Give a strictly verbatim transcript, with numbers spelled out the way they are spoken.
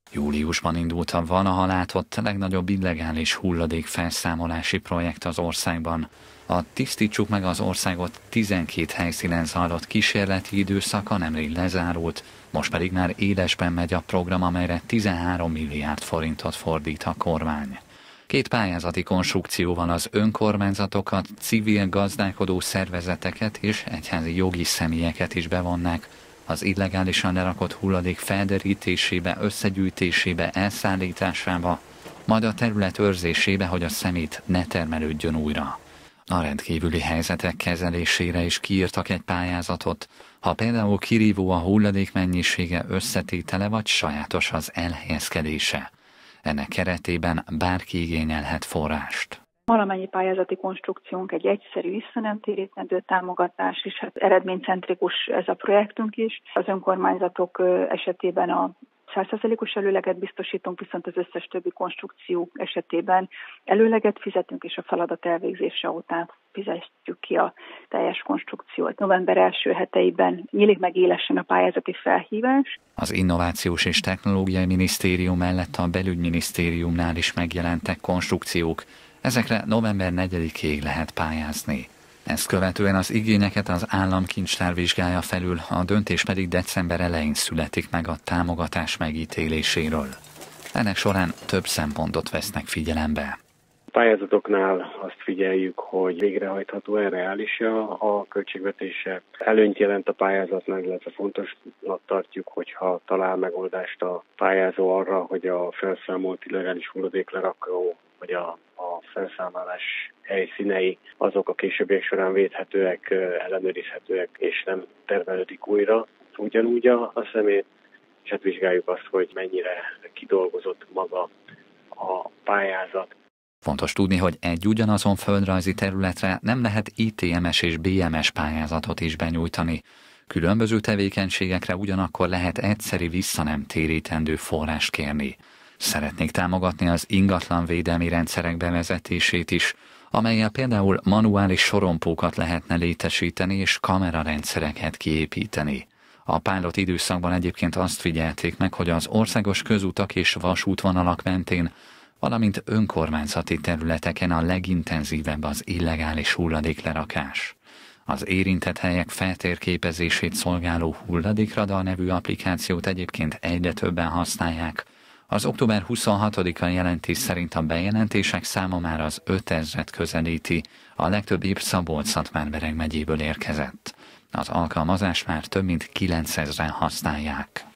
Júliusban indult a valaha látott legnagyobb illegális hulladék felszámolási projekt az országban. A Tisztítsuk meg az országot tizenkét helyszínen zajlott kísérleti időszaka nemrég lezárult, most pedig már élesben megy a program, amelyre tizenhárom milliárd forintot fordít a kormány. Két pályázati konstrukcióval az önkormányzatokat, civil gazdálkodó szervezeteket és egyházi jogi személyeket is bevonnák az illegálisan lerakott hulladék felderítésébe, összegyűjtésébe, elszállításába, majd a terület őrzésébe, hogy a szemét ne termelődjön újra. A rendkívüli helyzetek kezelésére is kiírtak egy pályázatot, ha például kirívó a hulladék mennyisége, összetétele vagy sajátos az elhelyezkedése. Ennek keretében bárki igényelhet forrást. Valamennyi pályázati konstrukciónk egy egyszerű, visszanemtérítendő támogatás, és hát eredménycentrikus ez a projektünk is. Az önkormányzatok esetében a száz százalékos előleget biztosítunk, viszont az összes többi konstrukció esetében előleget fizetünk, és a feladat elvégzése után fizetjük ki a teljes konstrukciót. November első heteiben nyílik meg élesen a pályázati felhívás. Az Innovációs és Technológiai Minisztérium mellett a Belügyminisztériumnál is megjelentek konstrukciók. Ezekre november negyedikéig lehet pályázni. Ezt követően az igényeket az államkincstár vizsgálja felül, a döntés pedig december elején születik meg a támogatás megítéléséről. Ennek során több szempontot vesznek figyelembe. A pályázatoknál azt figyeljük, hogy végrehajtható-e, reális a költségvetése. Előnyt jelent a pályázatnak, illetve fontosnak tartjuk, hogyha talál megoldást a pályázó arra, hogy a felszámolt illegális hulladéklerakó vagy a, a felszámolás helyszínei azok a későbbiek során védhetőek, ellenőrizhetőek, és nem termelődik újra ugyanúgy a, a szemét, és hát vizsgáljuk azt, hogy mennyire kidolgozott maga a pályázat. Fontos tudni, hogy egy ugyanazon földrajzi területre nem lehet I T M-es és B M S pályázatot is benyújtani. Különböző tevékenységekre ugyanakkor lehet egyszeri visszanemtérítendő forrást kérni. Szeretnék támogatni az ingatlanvédelmi rendszerek bevezetését is, amellyel például manuális sorompókat lehetne létesíteni és kamerarendszereket kiépíteni. A pilot időszakban egyébként azt figyelték meg, hogy az országos közutak és vasútvonalak mentén, valamint önkormányzati területeken a legintenzívebb az illegális hulladéklerakás. Az érintett helyek feltérképezését szolgáló hulladékradar nevű applikációt egyébként egyre többen használják. Az október huszonhatodika jelentés szerint a bejelentések száma már az ötezret közelíti, a legtöbb épp Szabolcs-Szatmár-Bereg megyéből érkezett. Az alkalmazást már több mint kilencezren használják.